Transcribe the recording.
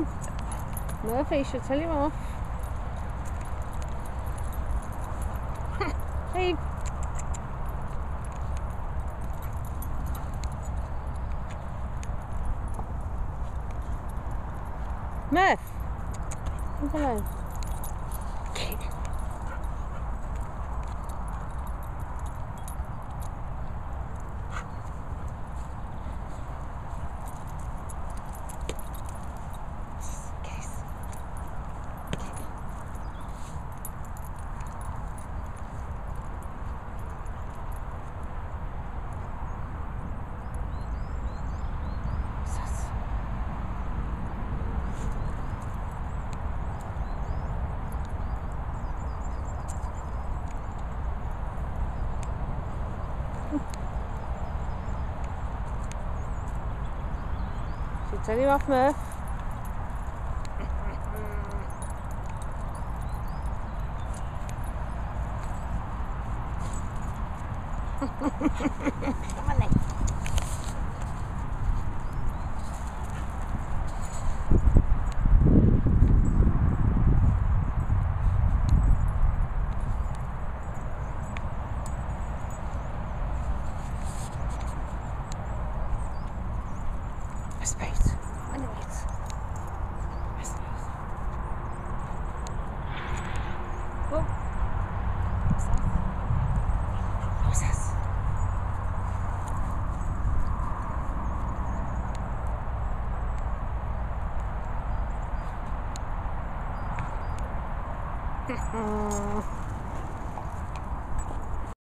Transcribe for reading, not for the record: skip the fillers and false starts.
Murphy should tell him off. Hey. Murph. Leave alone. Should tell you off, Murph. Come on then. Space. Oh. What's this? What's this?